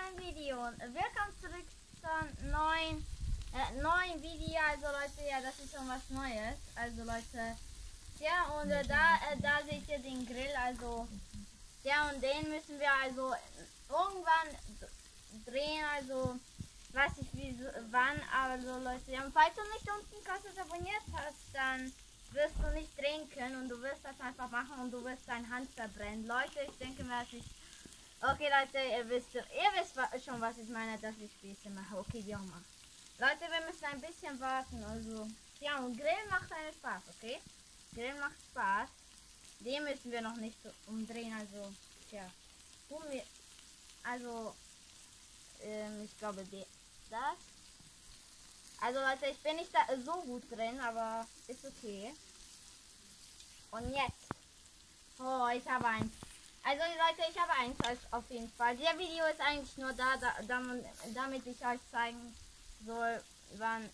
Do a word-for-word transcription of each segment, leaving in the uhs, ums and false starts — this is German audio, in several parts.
neuen Video. Willkommen zurück zum neuen, äh, neuen Video. Also Leute, ja, das ist schon was Neues. Also Leute, ja, und äh, da, äh, da seht ihr den Grill. Also, ja, und den müssen wir also irgendwann drehen. Also, weiß nicht wie, wann, aber so Leute, ja, und falls du nicht unten Kasses abonniert hast, dann wirst du nicht drehen können und du wirst das einfach machen und du wirst dein Hand verbrennen. Leute, ich denke mal, dass ich... Okay, Leute, ihr wisst, ihr wisst schon, was ich meine, dass ich Spieße mache. Okay, wie auch immer. Leute, wir müssen ein bisschen warten. Also, ja, und Grillen macht einen Spaß, okay? Grillen macht Spaß. Den müssen wir noch nicht so umdrehen, also, tja. Tun wir, also, ähm, ich glaube, die, das. Also, Leute, ich bin nicht da so gut drin, aber ist okay. Und jetzt. Oh, ich habe eins. Also Leute, ich habe eins auf jeden Fall. Der Video ist eigentlich nur da, da, damit ich euch zeigen soll, wann...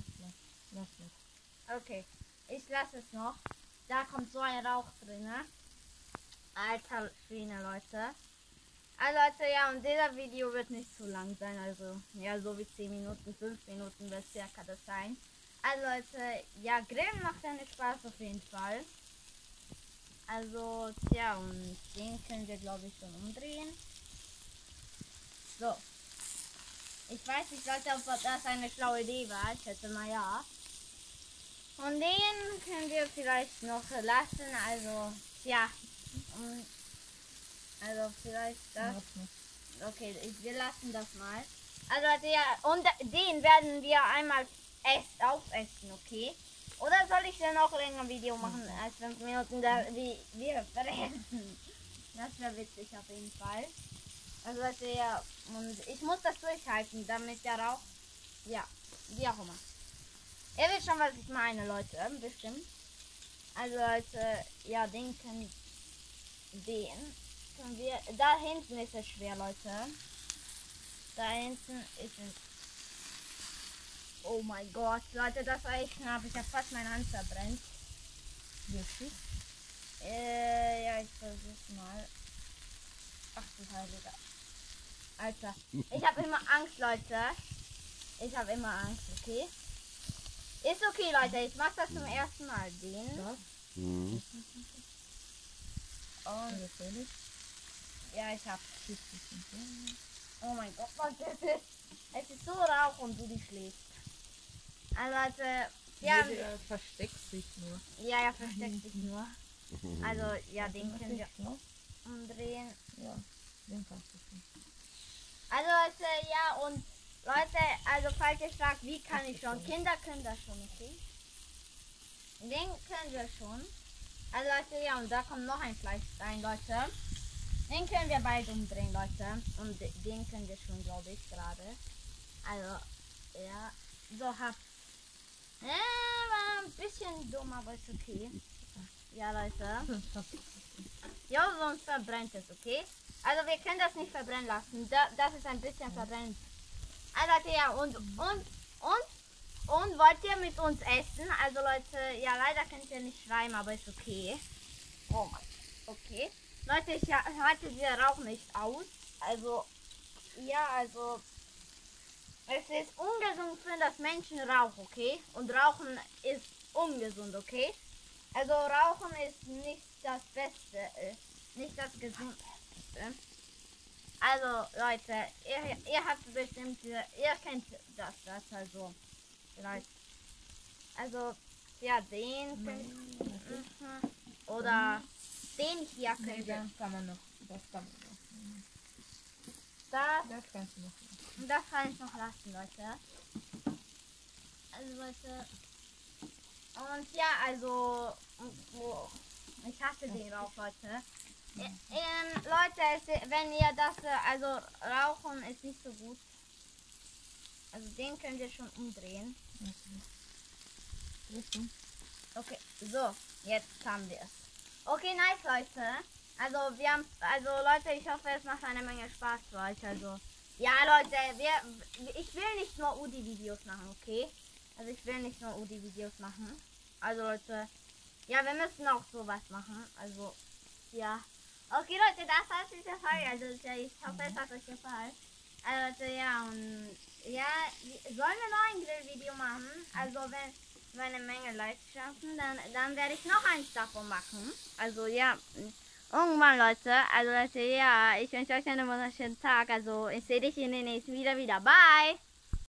Okay, ich lasse es noch. Da kommt so ein Rauch drin, ne? Alter Schwede, Leute. Also Leute, ja, und dieser Video wird nicht zu lang sein, also ja, so wie zehn Minuten, fünf Minuten wird circa das sein. Also Leute, ja, Grillen macht einen Spaß auf jeden Fall. Also, tja, und den können wir, glaube ich, schon umdrehen. So. Ich weiß nicht, Leute, ob das eine schlaue Idee war. Ich schätze mal ja. Und den können wir vielleicht noch lassen. Also, ja. Also, vielleicht das. Okay, ich, wir lassen das mal. Also, Leute, ja, und den werden wir einmal erst aufessen, okay? Oder soll ich denn noch länger Video machen als fünf Minuten, da wie wir verrennen? Das wäre witzig auf jeden Fall. Also Leute, ja, und ich muss das durchhalten, damit der Rauch, ja, wie auch immer. Ihr wisst schon, was ich meine, Leute, bestimmt. Also Leute, ja, den können, den können wir, da hinten ist es schwer, Leute. Da hinten ist es. Oh mein Gott, Leute, das war echt knapp. Ich habe fast meine Hand verbrennt. Wirklich? Äh, ja, ich versuch's mal. Ach du Heiliger. Alter, ich habe immer Angst, Leute. Ich habe immer Angst, okay? Ist okay, Leute, ich mach das zum ersten Mal. Den. Ja. Mhm. Und ja, ich hab. Oh mein Gott, was ist das? Es ist so Rauch und du die schläfst. Also Leute, ja. Nee, der versteckt sich nur. Ja, er versteckt sich nur. Also ja, den können wir umdrehen. Ja, den kannst du schon. Also Leute, ja, und Leute, also falls ihr fragt, wie kann ich schon? Kinder können das schon, okay? Den können wir schon. Also Leute, ja, und da kommt noch ein Fleischstein, Leute. Den können wir beide umdrehen, Leute. Und den können wir schon, glaube ich, gerade. Also, ja. So, hab. Ja, war ein bisschen dumm, aber ist okay. Ja, Leute. Ja, sonst verbrennt es, okay? Also, wir können das nicht verbrennen lassen. Da, das ist ein bisschen verbrennt. Also, Leute, ja, und, und, und, und wollt ihr mit uns essen? Also, Leute, ja, leider könnt ihr nicht schreiben, aber ist okay. Oh mein Gott, okay. Leute, ich halte dieser Rauch nicht aus. Also, ja, also, es ist ungesund für das Menschen Rauch, okay? Und Rauchen ist ungesund, okay? Also, Rauchen ist nicht das Beste, äh, nicht das Gesundeste. Also, Leute, ihr, ihr habt bestimmt, ihr kennt das, das also, vielleicht. Also, ja, den könnt, mhm. Oder den hier könnt Nee, ihr. das kann man noch. Das kann man noch. Das, Das kannst du noch lassen. das kann ich noch lassen, Leute. Also, Leute. Und ja, also, oh, ich hasse den Rauch, Leute. Ähm, Leute, es, wenn ihr das, also Rauchen ist nicht so gut. Also den könnt ihr schon umdrehen. Okay, so, jetzt haben wir es. Okay, nice, Leute. Also wir haben, also Leute, ich hoffe, es macht eine Menge Spaß für euch. Also ja, Leute, wir, ich will nicht nur Udi-Videos machen, okay? Also ich will nicht nur Udi-Videos machen. Also Leute, ja, wir müssen auch sowas machen. Also ja. Okay, Leute, das war's mit der Folge. Also ich hoffe, es hat euch gefallen. Also ja, und ja, sollen wir noch ein Grillvideo machen? Also wenn, wenn eine Menge Leute schaffen, dann, dann werde ich noch eins davon machen. Also ja, irgendwann Leute, also Leute, ja, ich wünsche euch einen wunderschönen Tag. Also ich sehe dich in den nächsten Video wieder. Bye!